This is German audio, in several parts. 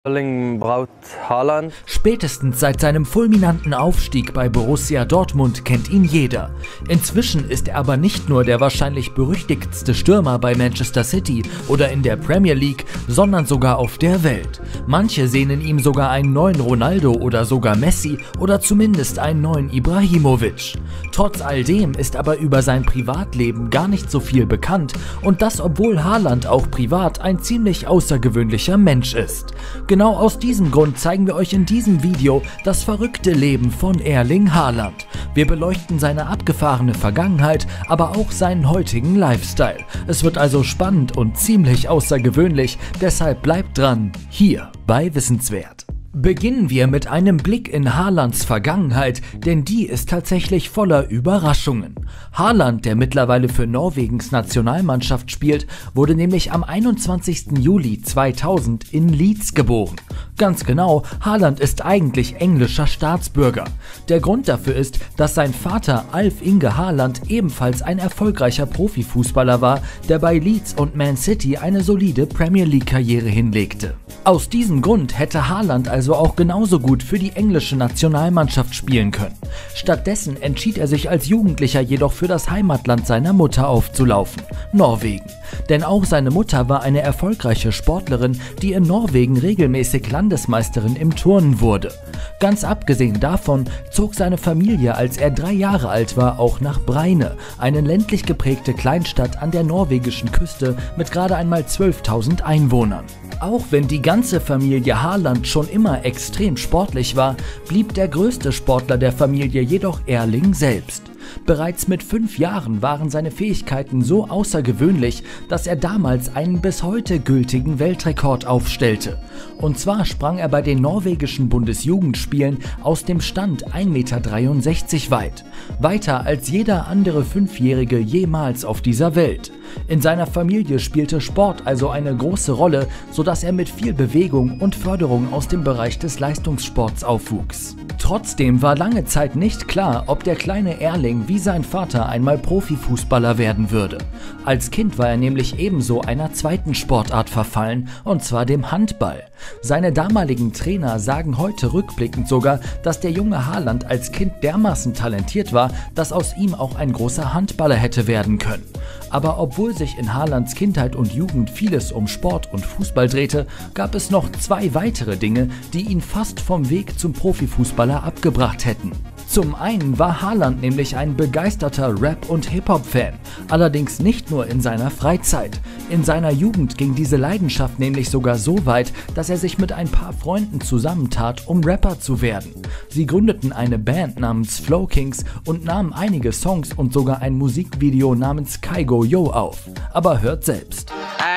Erling Braut Haaland. Spätestens seit seinem fulminanten Aufstieg bei Borussia Dortmund kennt ihn jeder. Inzwischen ist er aber nicht nur der wahrscheinlich berüchtigtste Stürmer bei Manchester City oder in der Premier League, sondern sogar auf der Welt. Manche sehen in ihm sogar einen neuen Ronaldo oder sogar Messi oder zumindest einen neuen Ibrahimovic. Trotz all dem ist aber über sein Privatleben gar nicht so viel bekannt, und das obwohl Haaland auch privat ein ziemlich außergewöhnlicher Mensch ist. Genau aus diesem Grund zeigen wir euch in diesem Video das verrückte Leben von Erling Haaland. Wir beleuchten seine abgefahrene Vergangenheit, aber auch seinen heutigen Lifestyle. Es wird also spannend und ziemlich außergewöhnlich, deshalb bleibt dran, hier bei Wissenswert. Beginnen wir mit einem Blick in Haalands Vergangenheit, denn die ist tatsächlich voller Überraschungen. Haaland, der mittlerweile für Norwegens Nationalmannschaft spielt, wurde nämlich am 21. Juli 2000 in Leeds geboren. Ganz genau, Haaland ist eigentlich englischer Staatsbürger. Der Grund dafür ist, dass sein Vater Alf Inge Haaland ebenfalls ein erfolgreicher Profifußballer war, der bei Leeds und Man City eine solide Premier League-Karriere hinlegte. Aus diesem Grund hätte Haaland also auch genauso gut für die englische Nationalmannschaft spielen können. Stattdessen entschied er sich als Jugendlicher jedoch für das Heimatland seiner Mutter aufzulaufen, Norwegen. Denn auch seine Mutter war eine erfolgreiche Sportlerin, die in Norwegen regelmäßig Landesmeisterin im Turnen wurde. Ganz abgesehen davon zog seine Familie, als er 3 Jahre alt war, auch nach Breine, eine ländlich geprägte Kleinstadt an der norwegischen Küste mit gerade einmal 12.000 Einwohnern. Auch wenn die ganze Familie Haaland schon immer extrem sportlich war, blieb der größte Sportler der Familie jedoch Erling selbst. Bereits mit 5 Jahren waren seine Fähigkeiten so außergewöhnlich, dass er damals einen bis heute gültigen Weltrekord aufstellte. Und zwar sprang er bei den norwegischen Bundesjugendspielen aus dem Stand 1,63 Meter weit. Weiter als jeder andere 5-Jährige jemals auf dieser Welt. In seiner Familie spielte Sport also eine große Rolle, sodass er mit viel Bewegung und Förderung aus dem Bereich des Leistungssports aufwuchs. Trotzdem war lange Zeit nicht klar, ob der kleine Erling wie sein Vater einmal Profifußballer werden würde. Als Kind war er nämlich ebenso einer zweiten Sportart verfallen, und zwar dem Handball. Seine damaligen Trainer sagen heute rückblickend sogar, dass der junge Haaland als Kind dermaßen talentiert war, dass aus ihm auch ein großer Handballer hätte werden können. Aber obwohl sich in Haalands Kindheit und Jugend vieles um Sport und Fußball drehte, gab es noch 2 weitere Dinge, die ihn fast vom Weg zum Profifußballer abgebracht hätten. Zum einen war Haaland nämlich ein begeisterter Rap- und Hip-Hop-Fan, allerdings nicht nur in seiner Freizeit. In seiner Jugend ging diese Leidenschaft nämlich sogar so weit, dass er sich mit ein paar Freunden zusammentat, um Rapper zu werden. Sie gründeten eine Band namens Flow Kings und nahmen einige Songs und sogar ein Musikvideo namens Kygo Yo auf. Aber hört selbst.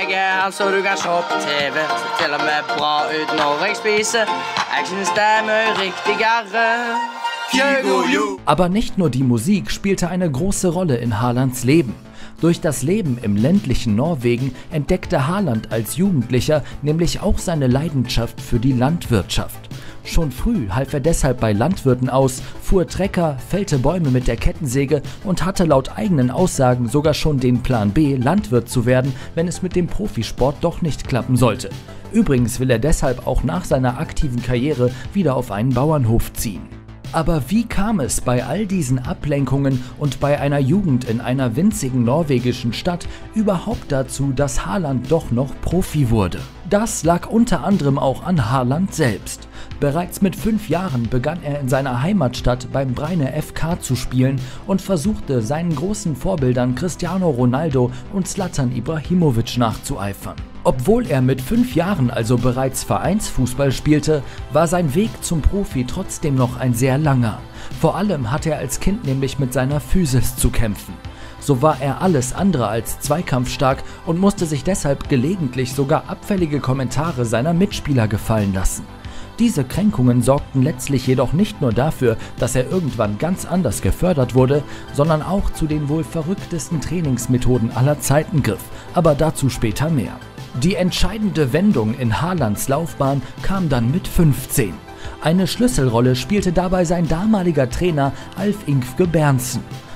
Aber nicht nur die Musik spielte eine große Rolle in Haalands Leben. Durch das Leben im ländlichen Norwegen entdeckte Haaland als Jugendlicher nämlich auch seine Leidenschaft für die Landwirtschaft. Schon früh half er deshalb bei Landwirten aus, fuhr Trecker, fällte Bäume mit der Kettensäge und hatte laut eigenen Aussagen sogar schon den Plan B, Landwirt zu werden, wenn es mit dem Profisport doch nicht klappen sollte. Übrigens will er deshalb auch nach seiner aktiven Karriere wieder auf einen Bauernhof ziehen. Aber wie kam es bei all diesen Ablenkungen und bei einer Jugend in einer winzigen norwegischen Stadt überhaupt dazu, dass Haaland doch noch Profi wurde? Das lag unter anderem auch an Haaland selbst. Bereits mit 5 Jahren begann er in seiner Heimatstadt beim Breine FK zu spielen und versuchte, seinen großen Vorbildern Cristiano Ronaldo und Zlatan Ibrahimovic nachzueifern. Obwohl er mit 5 Jahren also bereits Vereinsfußball spielte, war sein Weg zum Profi trotzdem noch ein sehr langer. Vor allem hatte er als Kind nämlich mit seiner Physis zu kämpfen. So war er alles andere als zweikampfstark und musste sich deshalb gelegentlich sogar abfällige Kommentare seiner Mitspieler gefallen lassen. Diese Kränkungen sorgten letztlich jedoch nicht nur dafür, dass er irgendwann ganz anders gefördert wurde, sondern auch zu den wohl verrücktesten Trainingsmethoden aller Zeiten griff, aber dazu später mehr. Die entscheidende Wendung in Haalands Laufbahn kam dann mit 15. Eine Schlüsselrolle spielte dabei sein damaliger Trainer Alf Inge Berntsen.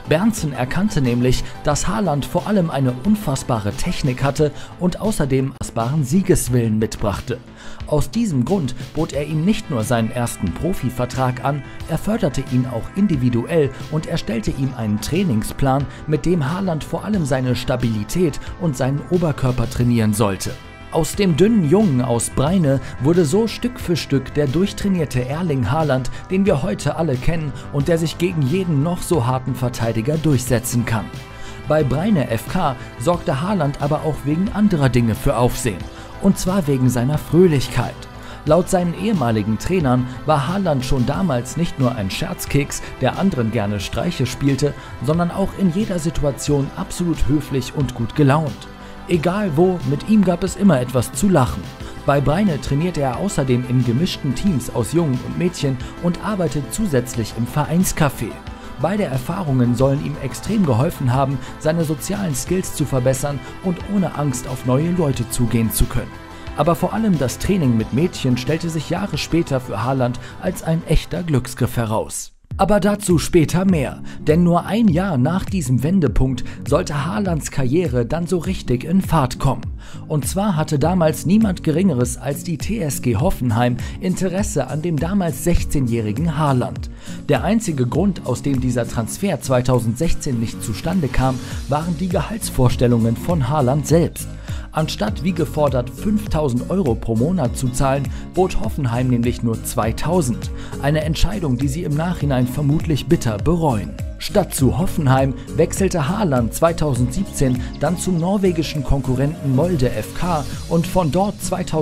Berndsen erkannte nämlich, dass Haaland vor allem eine unfassbare Technik hatte und außerdem unfassbaren Siegeswillen mitbrachte. Aus diesem Grund bot er ihm nicht nur seinen ersten Profivertrag an, er förderte ihn auch individuell und erstellte ihm einen Trainingsplan, mit dem Haaland vor allem seine Stabilität und seinen Oberkörper trainieren sollte. Aus dem dünnen Jungen aus Breine wurde so Stück für Stück der durchtrainierte Erling Haaland, den wir heute alle kennen und der sich gegen jeden noch so harten Verteidiger durchsetzen kann. Bei Breine FK sorgte Haaland aber auch wegen anderer Dinge für Aufsehen. Und zwar wegen seiner Fröhlichkeit. Laut seinen ehemaligen Trainern war Haaland schon damals nicht nur ein Scherzkeks, der anderen gerne Streiche spielte, sondern auch in jeder Situation absolut höflich und gut gelaunt. Egal wo, mit ihm gab es immer etwas zu lachen. Bei Breine trainierte er außerdem in gemischten Teams aus Jungen und Mädchen und arbeitet zusätzlich im Vereinscafé. Beide Erfahrungen sollen ihm extrem geholfen haben, seine sozialen Skills zu verbessern und ohne Angst auf neue Leute zugehen zu können. Aber vor allem das Training mit Mädchen stellte sich Jahre später für Haaland als ein echter Glücksgriff heraus. Aber dazu später mehr, denn nur ein Jahr nach diesem Wendepunkt sollte Haalands Karriere dann so richtig in Fahrt kommen. Und zwar hatte damals niemand Geringeres als die TSG Hoffenheim Interesse an dem damals 16-jährigen Haaland. Der einzige Grund, aus dem dieser Transfer 2016 nicht zustande kam, waren die Gehaltsvorstellungen von Haaland selbst. Anstatt wie gefordert 5.000 € pro Monat zu zahlen, bot Hoffenheim nämlich nur 2.000. Eine Entscheidung, die sie im Nachhinein vermutlich bitter bereuen. Statt zu Hoffenheim wechselte Haaland 2017 dann zum norwegischen Konkurrenten Molde FK und von dort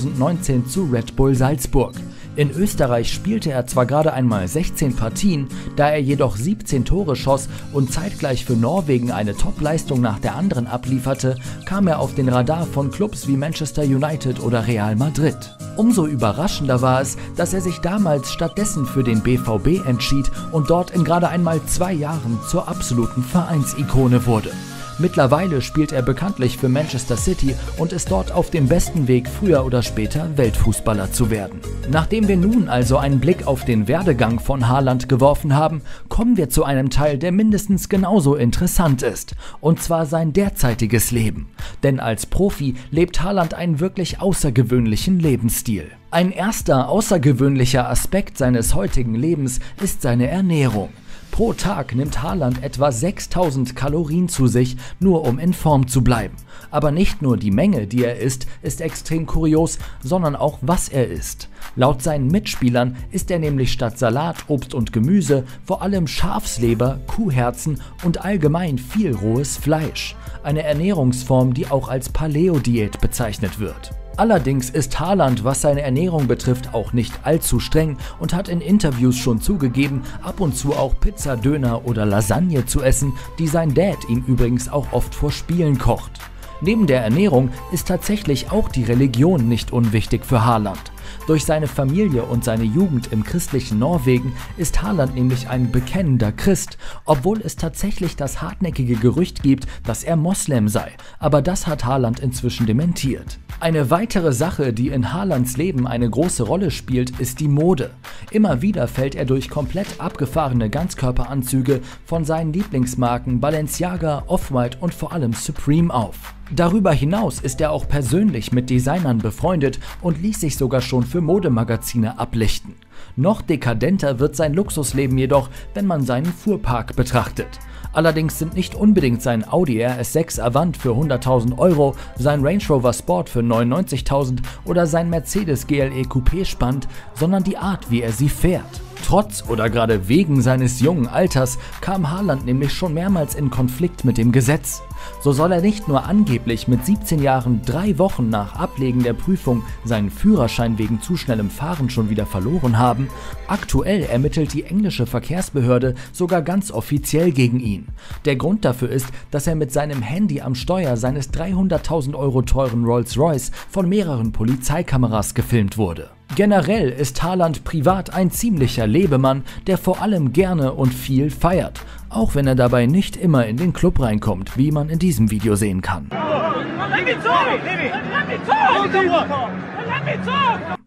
2019 zu Red Bull Salzburg. In Österreich spielte er zwar gerade einmal 16 Partien, da er jedoch 17 Tore schoss und zeitgleich für Norwegen eine Top-Leistung nach der anderen ablieferte, kam er auf den Radar von Clubs wie Manchester United oder Real Madrid. Umso überraschender war es, dass er sich damals stattdessen für den BVB entschied und dort in gerade einmal 2 Jahren zur absoluten Vereinsikone wurde. Mittlerweile spielt er bekanntlich für Manchester City und ist dort auf dem besten Weg, früher oder später Weltfußballer zu werden. Nachdem wir nun also einen Blick auf den Werdegang von Haaland geworfen haben, kommen wir zu einem Teil, der mindestens genauso interessant ist, und zwar sein derzeitiges Leben. Denn als Profi lebt Haaland einen wirklich außergewöhnlichen Lebensstil. Ein erster außergewöhnlicher Aspekt seines heutigen Lebens ist seine Ernährung. Pro Tag nimmt Haaland etwa 6.000 Kalorien zu sich, nur um in Form zu bleiben. Aber nicht nur die Menge, die er isst, ist extrem kurios, sondern auch was er isst. Laut seinen Mitspielern isst er nämlich statt Salat, Obst und Gemüse vor allem Schafsleber, Kuhherzen und allgemein viel rohes Fleisch. Eine Ernährungsform, die auch als Paleo-Diät bezeichnet wird. Allerdings ist Haaland, was seine Ernährung betrifft, auch nicht allzu streng und hat in Interviews schon zugegeben, ab und zu auch Pizza, Döner oder Lasagne zu essen, die sein Dad ihm übrigens auch oft vor Spielen kocht. Neben der Ernährung ist tatsächlich auch die Religion nicht unwichtig für Haaland. Durch seine Familie und seine Jugend im christlichen Norwegen ist Haaland nämlich ein bekennender Christ, obwohl es tatsächlich das hartnäckige Gerücht gibt, dass er Moslem sei, aber das hat Haaland inzwischen dementiert. Eine weitere Sache, die in Haalands Leben eine große Rolle spielt, ist die Mode. Immer wieder fällt er durch komplett abgefahrene Ganzkörperanzüge von seinen Lieblingsmarken Balenciaga, Off-White und vor allem Supreme auf. Darüber hinaus ist er auch persönlich mit Designern befreundet und ließ sich sogar schon für Modemagazine ablichten. Noch dekadenter wird sein Luxusleben jedoch, wenn man seinen Fuhrpark betrachtet. Allerdings sind nicht unbedingt sein Audi RS6 Avant für 100.000 €, sein Range Rover Sport für 99.000 oder sein Mercedes GLE Coupé spannend, sondern die Art, wie er sie fährt. Trotz oder gerade wegen seines jungen Alters kam Haaland nämlich schon mehrmals in Konflikt mit dem Gesetz. So soll er nicht nur angeblich mit 17 Jahren 3 Wochen nach Ablegen der Prüfung seinen Führerschein wegen zu schnellem Fahren schon wieder verloren haben, aktuell ermittelt die englische Verkehrsbehörde sogar ganz offiziell gegen ihn. Der Grund dafür ist, dass er mit seinem Handy am Steuer seines 300.000 € teuren Rolls-Royce von mehreren Polizeikameras gefilmt wurde. Generell ist Haaland privat ein ziemlicher Lebemann, der vor allem gerne und viel feiert, auch wenn er dabei nicht immer in den Club reinkommt, wie man in diesem Video sehen kann.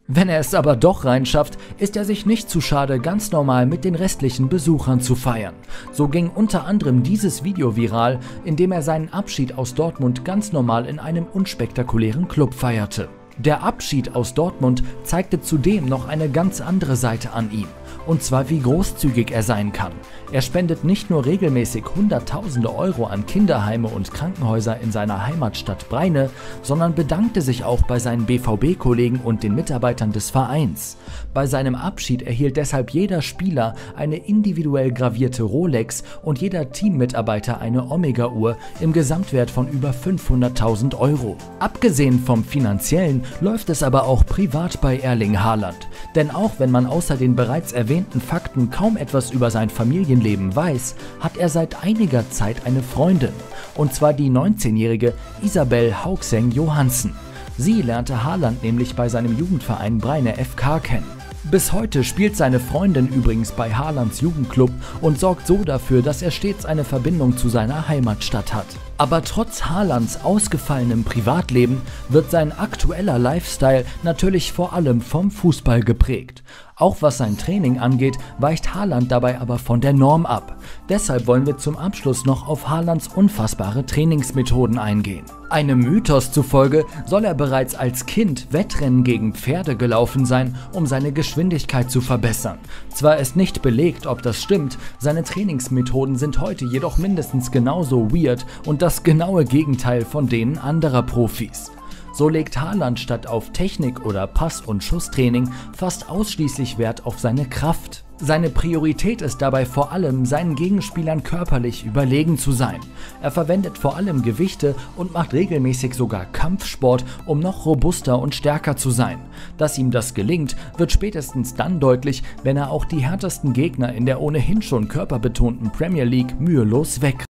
Wenn er es aber doch reinschafft, ist er sich nicht zu schade, ganz normal mit den restlichen Besuchern zu feiern. So ging unter anderem dieses Video viral, in dem er seinen Abschied aus Dortmund ganz normal in einem unspektakulären Club feierte. Der Abschied aus Dortmund zeigte zudem noch eine ganz andere Seite an ihm. Und zwar, wie großzügig er sein kann. Er spendet nicht nur regelmäßig Hunderttausende Euro an Kinderheime und Krankenhäuser in seiner Heimatstadt Breine, sondern bedankte sich auch bei seinen BVB-Kollegen und den Mitarbeitern des Vereins. Bei seinem Abschied erhielt deshalb jeder Spieler eine individuell gravierte Rolex und jeder Teammitarbeiter eine Omega-Uhr im Gesamtwert von über 500.000 Euro. Abgesehen vom Finanziellen läuft es aber auch privat bei Erling Haaland. Denn auch wenn man außer den bereits erwähnten Fakten kaum etwas über sein Familienleben weiß, hat er seit einiger Zeit eine Freundin. Und zwar die 19-jährige Isabel Haukseng Johansen. Sie lernte Haaland nämlich bei seinem Jugendverein Breine FK kennen. Bis heute spielt seine Freundin übrigens bei Haalands Jugendclub und sorgt so dafür, dass er stets eine Verbindung zu seiner Heimatstadt hat. Aber trotz Haalands ausgefallenem Privatleben wird sein aktueller Lifestyle natürlich vor allem vom Fußball geprägt. Auch was sein Training angeht, weicht Haaland dabei aber von der Norm ab. Deshalb wollen wir zum Abschluss noch auf Haalands unfassbare Trainingsmethoden eingehen. Einem Mythos zufolge soll er bereits als Kind Wettrennen gegen Pferde gelaufen sein, um seine Geschwindigkeit zu verbessern. Zwar ist nicht belegt, ob das stimmt, seine Trainingsmethoden sind heute jedoch mindestens genauso weird und das genaue Gegenteil von denen anderer Profis. So legt Haaland statt auf Technik oder Pass- und Schusstraining fast ausschließlich Wert auf seine Kraft. Seine Priorität ist dabei vor allem, seinen Gegenspielern körperlich überlegen zu sein. Er verwendet vor allem Gewichte und macht regelmäßig sogar Kampfsport, um noch robuster und stärker zu sein. Dass ihm das gelingt, wird spätestens dann deutlich, wenn er auch die härtesten Gegner in der ohnehin schon körperbetonten Premier League mühelos wegrennt.